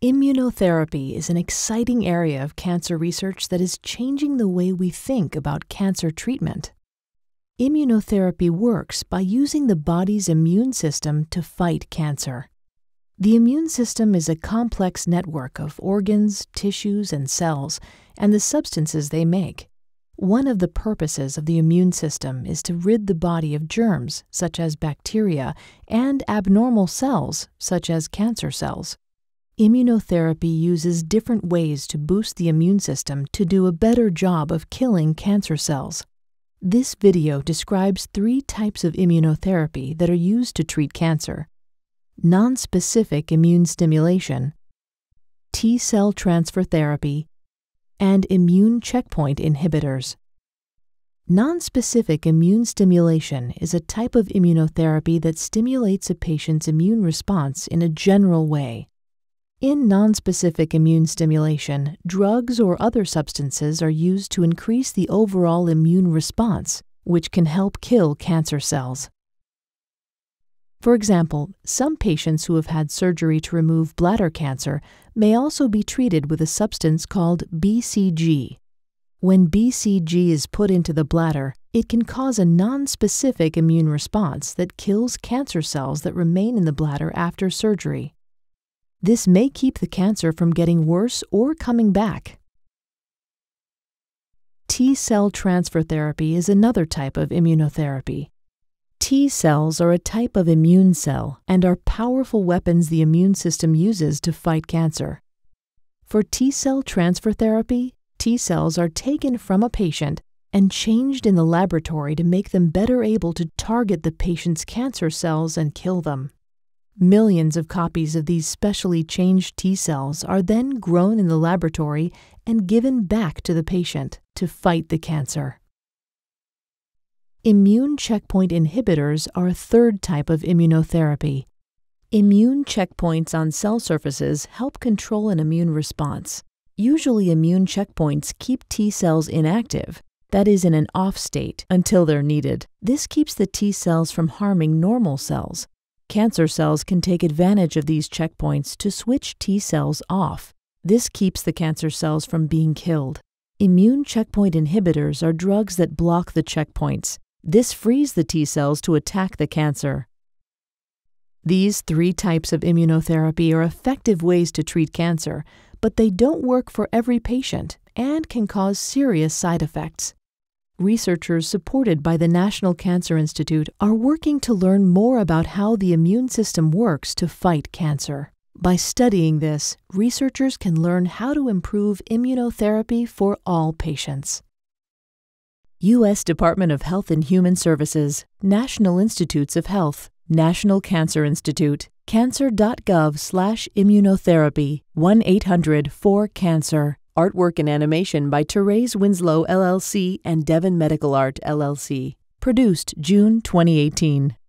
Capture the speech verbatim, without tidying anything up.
Immunotherapy is an exciting area of cancer research that is changing the way we think about cancer treatment. Immunotherapy works by using the body's immune system to fight cancer. The immune system is a complex network of organs, tissues, and cells, and the substances they make. One of the purposes of the immune system is to rid the body of germs, such as bacteria, and abnormal cells, such as cancer cells. Immunotherapy uses different ways to boost the immune system to do a better job of killing cancer cells. This video describes three types of immunotherapy that are used to treat cancer: nonspecific immune stimulation, T-cell transfer therapy, and immune checkpoint inhibitors. Nonspecific immune stimulation is a type of immunotherapy that stimulates a patient's immune response in a general way. In nonspecific immune stimulation, drugs or other substances are used to increase the overall immune response, which can help kill cancer cells. For example, some patients who have had surgery to remove bladder cancer may also be treated with a substance called B C G. When B C G is put into the bladder, it can cause a nonspecific immune response that kills cancer cells that remain in the bladder after surgery. This may keep the cancer from getting worse or coming back. T-cell transfer therapy is another type of immunotherapy. T cells are a type of immune cell and are powerful weapons the immune system uses to fight cancer. For T-cell transfer therapy, T cells are taken from a patient and changed in the laboratory to make them better able to target the patient's cancer cells and kill them. Millions of copies of these specially changed T cells are then grown in the laboratory and given back to the patient to fight the cancer. Immune checkpoint inhibitors are a third type of immunotherapy. Immune checkpoints on cell surfaces help control an immune response. Usually, immune checkpoints keep T cells inactive, that is, in an off state, until they're needed. This keeps the T cells from harming normal cells. Cancer cells can take advantage of these checkpoints to switch T cells off. This keeps the cancer cells from being killed. Immune checkpoint inhibitors are drugs that block the checkpoints. This frees the T cells to attack the cancer. These three types of immunotherapy are effective ways to treat cancer, but they don't work for every patient and can cause serious side effects. Researchers supported by the National Cancer Institute are working to learn more about how the immune system works to fight cancer. By studying this, researchers can learn how to improve immunotherapy for all patients. U S Department of Health and Human Services, National Institutes of Health, National Cancer Institute, cancer dot gov slash immunotherapy, one eight hundred four cancer. Artwork and animation by Therese Winslow, L L C and Devon Medical Art, L L C. Produced June twenty eighteen.